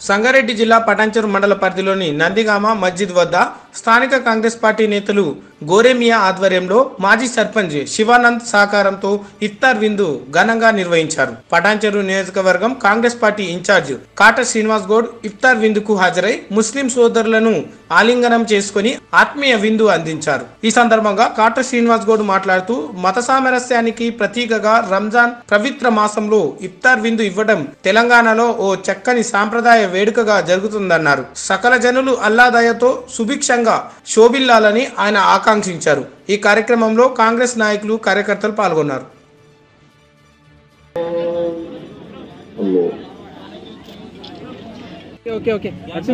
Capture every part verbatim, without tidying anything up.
సంగారెడ్డి జిల్లా పటాన్చెరు మండల పరిధిలోని నందిగామ మస్జిద్ వద్ద స్థానిక కాంగ్రెస్ పార్టీ నేతలు గోరేమియా ఆధ్వర్యంలో మాజీ సర్పంచ్ శివానంద్ సహకారంతో ఇఫ్తార్ విందు ఘనంగా నిర్వహించారు. పటాన్చెరు నియోజకవర్గం Congress party in-charge Kata Srinivas Goud ఇఫ్తార్ విందుకు హాజరై ముస్లిం సోదరులను ఆలింగనం చేసుకుని ఆత్మీయ విందు అందించారు. ఈ సందర్భంగా కాట శ్రీనివాస్ గౌడ్ మాట్లాడుతూ మత సామరస్యానికి ప్రతీకగా రంజాన్ పవిత్ర మాసంలో ఇఫ్తార్ విందు ఇవ్వడం తెలంగాణలో ఓ చక్కని సాంప్రదాయ వేడుకగా జరుగుతుందన్నారు. సకల జనులు అల్లా దయతో సుభిక్షంగా శోభిల్లాలని ఆయన ఆకాంక్షించారు. ఈ కార్యక్రమంలో కాంగ్రెస్ నాయకులు కార్యకర్తలు పాల్గొన్నారు. ఓకే ఓకే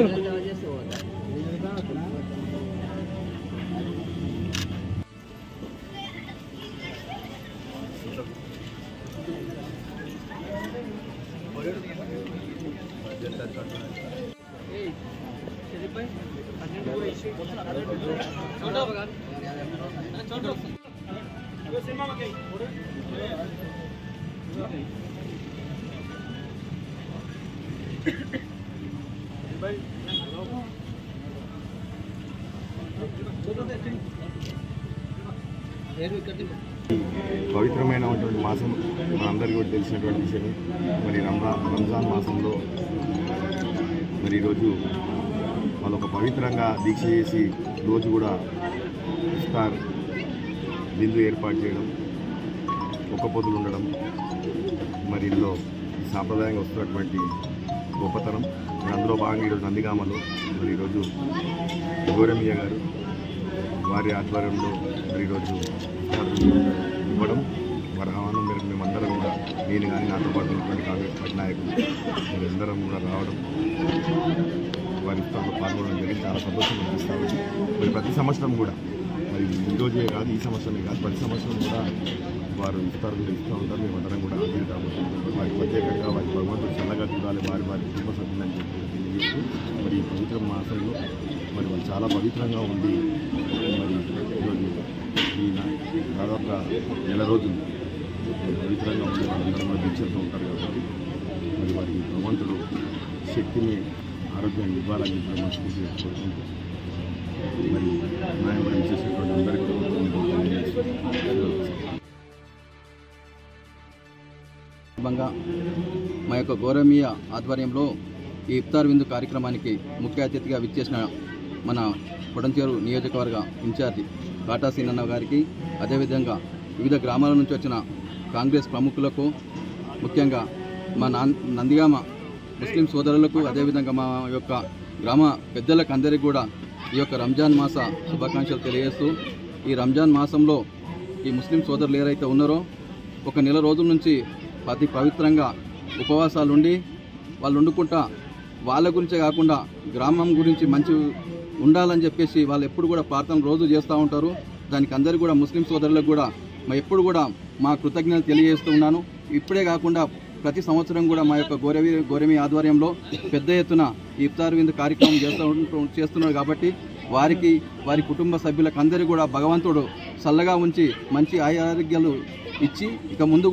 పవిత్రమైనటువంటి మాసం మనందరికీ కూడా తెలిసినటువంటి విషయమే. మరి రంజా రంజాన్ మాసంలో మరి ఈరోజు వాళ్ళు ఒక పవిత్రంగా దీక్ష చేసి రోజు కూడా ఇఫ్తార్ విందు ఏర్పాటు చేయడం, ఒక్క పొద్దులు ఉండడం, మరి ఇందులో సాంప్రదాయంగా వస్తున్నటువంటి గొప్పతనం. మరి అందులో భాగంగా ఈరోజు నందిగామలో మరి ఈరోజు గోరేమియా గారు వారి ఆధ్వర్యంలో మరి ఈరోజు ఇవ్వడం, వారి ఆహ్వానం మేరకు మేమందరం కూడా, నేను కానీ నాతో పాటు ఉన్నటువంటి కాంగ్రెస్ పార్టీ నాయకులు మీరందరం కూడా రావడం, వారి ఇఫ్తార్లో పాల్గొనడం జరిగింది. చాలా సంతోషం అనిపిస్తాము. మరి ప్రతి సంవత్సరం కూడా, మరి ఈరోజే కాదు, ఈ సంవత్సరమే కాదు, ప్రతి సంవత్సరం కూడా వారు ఇఫ్తార్ కూడా ఇస్తూ ఉంటారు. మేమందరం కూడా ఆశిస్తాము. వారికి ప్రత్యేకంగా వారి భగవంతుడు చల్లగా చూడాలి, వారి వారి కుటుంబ సభ్యులని చెప్పి మరి ఈ పవిత్ర మాసంలో మరి వాళ్ళు చాలా పవిత్రంగా ఉండి మరి ఈరోజు ఈ దాదాపుగా నెల రోజులు పవిత్రంగా ఉండి వాళ్ళందరూ కూడా దీక్షతో ఉంటారు కాబట్టి మరి వారికి భగవంతుడు శక్తిని, ఆరోగ్యాన్ని ఇవ్వాలని చెప్పి మనస్ఫూర్తిగా కోరుకుంటూ మరి న్యాయపడి చేసేటువంటి అందరికీ భాగంగా మా యొక్క గోరేమియా ఆధ్వర్యంలో ఈ ఇఫ్తార్ విందు కార్యక్రమానికి ముఖ్య అతిథిగా విచ్చేసిన మన పటాన్చెరు నియోజకవర్గ ఇన్ఛార్జి కాటా సీనన్న గారికి, అదేవిధంగా వివిధ గ్రామాల నుంచి వచ్చిన కాంగ్రెస్ ప్రముఖులకు, ముఖ్యంగా మా నందిగామ ముస్లిం సోదరులకు, అదేవిధంగా మా యొక్క గ్రామ పెద్దలకు అందరికీ కూడా ఈ యొక్క రంజాన్ మాస శుభాకాంక్షలు తెలియజేస్తూ, ఈ రంజాన్ మాసంలో ఈ ముస్లిం సోదరులు ఎవరైతే ఉన్నారో ఒక నెల రోజుల నుంచి అతి పవిత్రంగా ఉపవాసాలు ఉండి వాళ్ళు వండుకుంటా వాళ్ళ గురించే కాకుండా గ్రామం గురించి మంచి ఉండాలని చెప్పేసి వాళ్ళు ఎప్పుడు కూడా ప్రార్థన రోజు చేస్తూ ఉంటారు. దానికి అందరికీ కూడా ముస్లిం సోదరులకు కూడా మా ఎప్పుడు కూడా మా కృతజ్ఞతలు తెలియజేస్తూ ఉన్నాను. ఇప్పుడే కాకుండా ప్రతి సంవత్సరం కూడా మా యొక్క గోరేమి గోరేమి ఆధ్వర్యంలో పెద్ద ఎత్తున ఇఫ్తార్ విందు కార్యక్రమం చేస్తూ చేస్తున్నారు కాబట్టి వారికి, వారి కుటుంబ సభ్యులకు అందరికీ కూడా భగవంతుడు చల్లగా ఉంచి మంచి ఆరోగ్యాలు ఇచ్చి ఇక ముందు